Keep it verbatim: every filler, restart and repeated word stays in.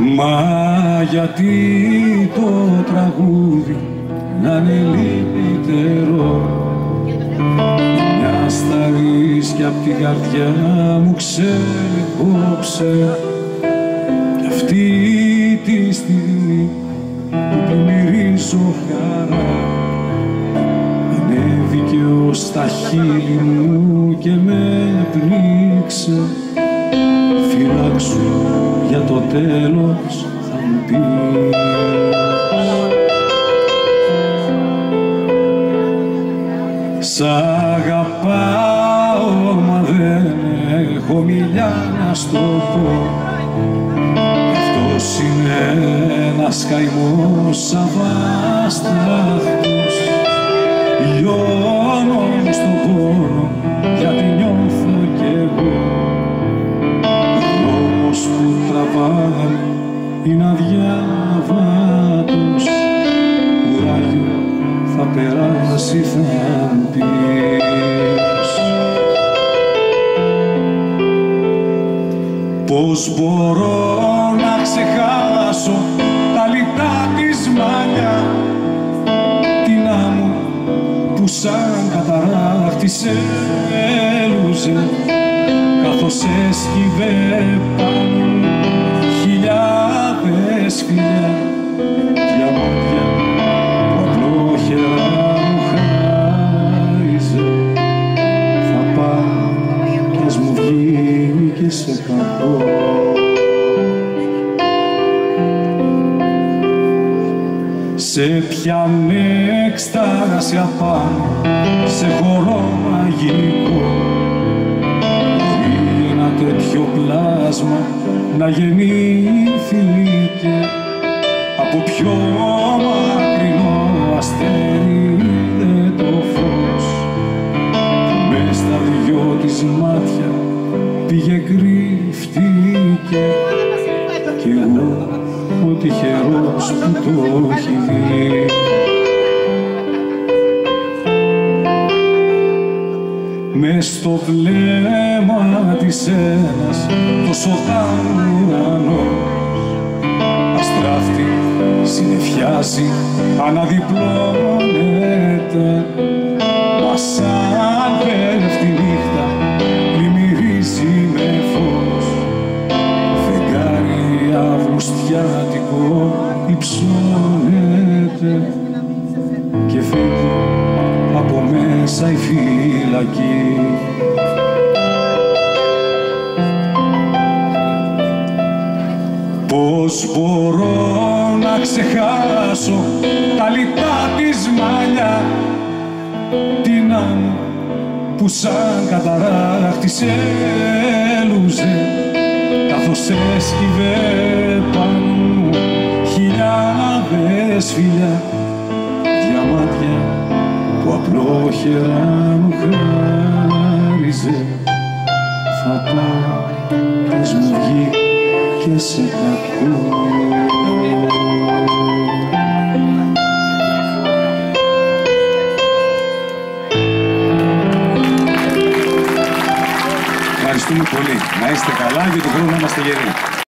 Μα γιατί το τραγούδι να είναι λυπητερό, μια σταρίσκια απ' την καρδιά μου ξεκόψε, κι αυτή τη στιγμή που πλημμυρίζω χαρά ανέβηκε ως τα χείλη μου και με πνίξε. Φυλάξου για το τέλος θα μου πεις. Σ' αγαπάω μα δεν έχω μιλιά να στο πω, αυτός είναι ένας καημός αβάσταχτος. Λιώνω στον πόνο γιατί νιώθω κι εγώ, που τραβάει είναι αδιάβατος, κουράγιο θα περάσει θα πεις. Πώς μπορώ να ξεχάσω τα λιτά της μαλλιά, την άμμο που σαν καταράκτη σε έλουζε, καθώς έσκυβε πάνω χιλιάδες φιλιά, διαμάντια που απλόχερα μου χάριζε. Θα πάω κι ας μου βγει και σε κακό. Σε πιάνε εκστάραση απάνω, σε χορό μαγικό, τέτοιο πλάσμα να γεννήθηκε από πιο μακρινό αστέρι είδε το φως, που μες στα δυο της μάτια πήγε κρύφτηκε, κι εγώ ο τυχερός που το έχει δει. Μες στο βλέμμα της ένας τόσο ουρανός, αστράφτη συννεφιάζει, αναδιπλώνεται, μα σαν πέφτει νύχτα πλημμυρίζει με φως, φεγγάρι αυγουστιάτικο υψώνεται και φεύγει από μέσα η φυλακή. Πώς μπορώ να ξεχάσω τα λιτά της μαλλιά, την άμμο που σαν καταράκτη σε έλουζε, καθώς έσκυβε πάνω μου χιλιάδες φιλιά, διαμάντια που απλόχερα μου χάριζε. Θα πάω κι ας μου βγει και σε κακό. Ευχαριστούμε πολύ. Να είστε καλά και τον χρόνο να είμαστε γεροί.